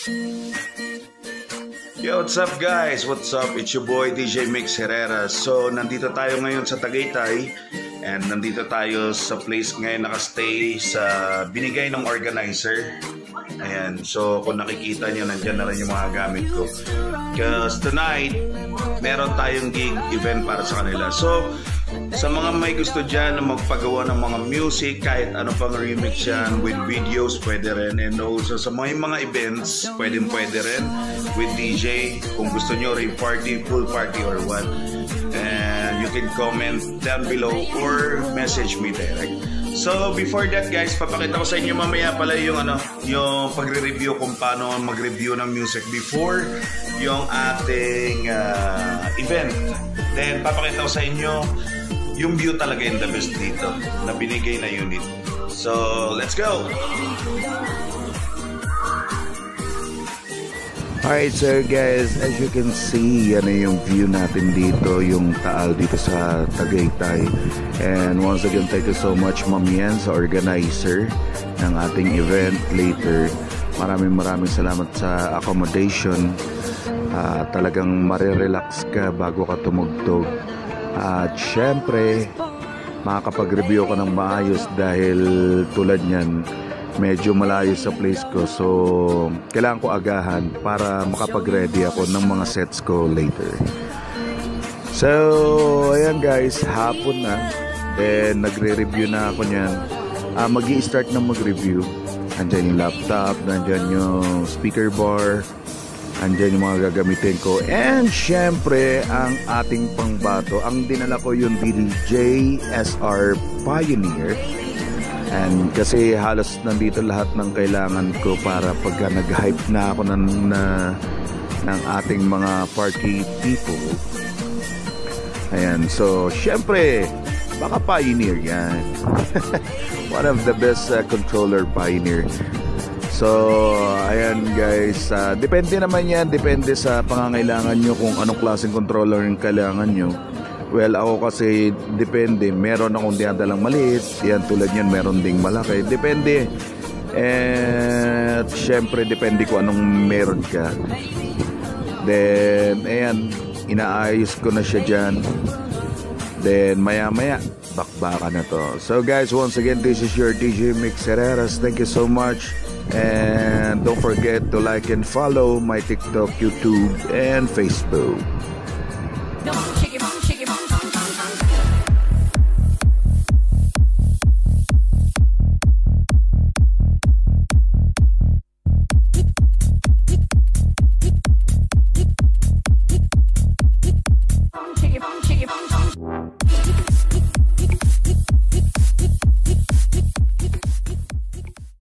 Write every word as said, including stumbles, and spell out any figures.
Yo, what's up guys? What's up? It's your boy D J Mix Herrera. So, nandito tayo ngayon sa Tagaytay. And nandito tayo sa place ngayon nakastay sa binigay ng organizer. Ayan. So, kung nakikita nyo, nandyan na rin yung mga gamit ko. Because tonight, meron tayong gig event para sa kanila. So, sa mga may gusto dyan na magpagawa ng mga music, kahit ano pang remix yan, with videos, pwede rin. And also sa mga mga events, pwede pwede rin with D J. Kung gusto nyo rin party, full party or what. And you can comment down below or message me direct. So before that guys, papakita ko sa inyo mamaya pala yung ano, yung pagre-review kung paano mag-review ng music before yung ating uh, event. Then papakita ko sa inyo yung view talaga yung the best dito na binigay na unit. So let's go! Alright sir guys, as you can see, yan yung view natin dito, yung Taal dito sa Tagaytay. And once again, thank you so much Ma'am Yan sa organizer ng ating event later. Maraming maraming salamat sa accommodation. Uh, talagang marirelax ka bago ka tumugtog. At syempre, makakapag-review ka ng maayos dahil tulad nyan, medyo malayo sa place ko, so kailangan ko agahan para makapag-ready ako ng mga sets ko later. So ayan guys, hapon na, then nagre-review na ako nyan. uh, Mag-i-start na mag-review. Andyan yung laptop, andyan yung speaker bar, andyan yung mga gagamitin ko, and syempre ang ating pangbato. Ang dinala ko yung D J S R Pioneer. And kasi halos nandito lahat ng kailangan ko para pagka nag-hype na ako ng, na, ng ating mga party people. Ayan, so syempre baka Pioneer yan. One of the best uh, controller, Pioneer. So ayan guys, uh, depende naman yan, depende sa pangangailangan nyo kung anong klaseng controller yung kailangan nyo. Well, ako kasi depende. Meron akong dinadalang maliit. Yan, tulad yan, meron ding malaki. Depende. And syempre, depende ko anong meron ka. Then, ayan, inaayos ko na siya dyan. Then, maya-maya, bakbaka na to. So guys, once again, this is your D J Mix Herreras. Thank you so much. And don't forget to like and follow my TikTok, YouTube, and Facebook.